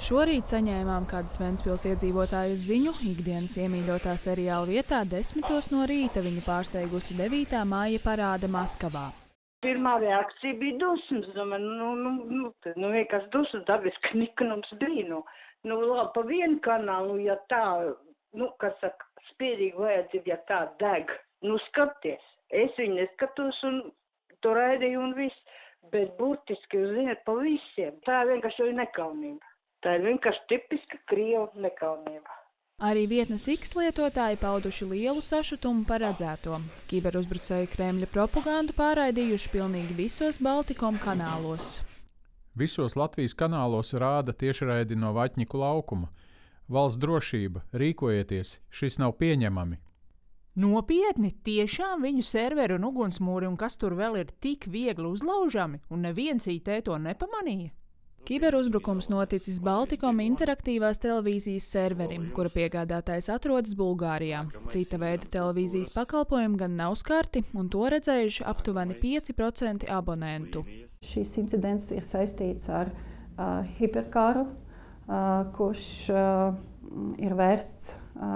Šorīt saņēmām kādas Ventspils iedzīvotājas ziņu. Ikdienas iemīļotā seriāla vietā 10 no rīta viņu pārsteigusi 9. māja parāde Maskavā. Pirmā reakcija bija dusmas. Domāju, vienkārši dusmas dabiski niknums bija. Labi, pa vienu kanālu, ja tā, kas saka, spierīgi vajadzība, ja tā deg, skaties. Es viņu neskatos un to raidīju un viss, bet burtiski, jūs zināt, pa visiem. Tā vienkārši ir nekaunība. Tā ir vienkārši tipiska Krieva nekaunība. Arī vietnes X lietotāji pauduši lielu sašutumu par redzēto. Kiberuzbrucēji Kremļa propagandu pārraidījuši pilnīgi visos Baltikom kanālos. Visos Latvijas kanālos rāda tiešraidi no Vaķņiku laukuma. Valsts drošība, rīkojieties, šis nav pieņemami. Nopietni, tiešām viņu serveri un ugunsmūri un kas tur vēl ir tik viegli uzlaužami, un neviens IT to nepamanīja? Kiberuzbrukums noticis Baltikom interaktīvās televīzijas serverim, kura piegādātājs atrodas Bulgārijā. Cita veida televīzijas pakalpojumi gan nav skarti, un to redzējuši aptuveni 5% abonentu. Šis incidents ir saistīts ar hiperkaru, kurš ir vērsts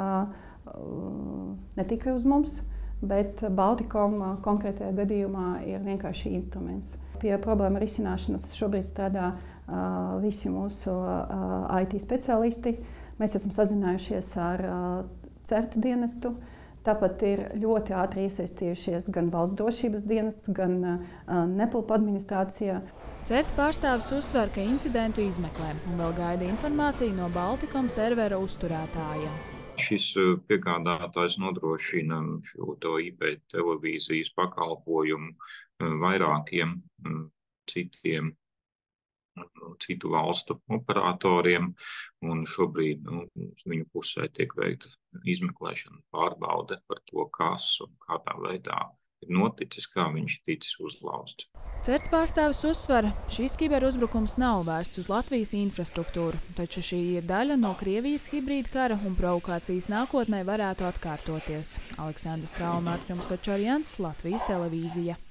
ne tikai uz mums, bet Baltikom konkrētajā gadījumā ir vienkārši instruments. Pie problēma risināšanas šobrīd strādā visi mūsu IT speciālisti. Mēs esam sazinājušies ar CERT dienestu. Tāpat ir ļoti ātri iesaistījušies gan valsts drošības dienests, gan NEPLP administrācija. CERT pārstāvis uzsver, ka incidentu izmeklē un vēl gaida informāciju no Baltikom servera uzturētāja. Šis piegādātājs nodrošina šo IP televīzijas pakalpojumu vairākiem citu valstu operatoriem, un šobrīd viņu pusē tiek veikta izmeklēšana, pārbaude par to, kas un kādā veidā ir noticis, kā viņš ticis uzlauzts. CERT pārstāvis uzsver, šīs kiberuzbrukums nav vērsts uz Latvijas infrastruktūru, taču šī ir daļa no Krievijas hibrīda kara un provokācijas nākotnē varētu atkārtoties. Aleksandrs Traumārķums Kočarjans, Latvijas televīzija.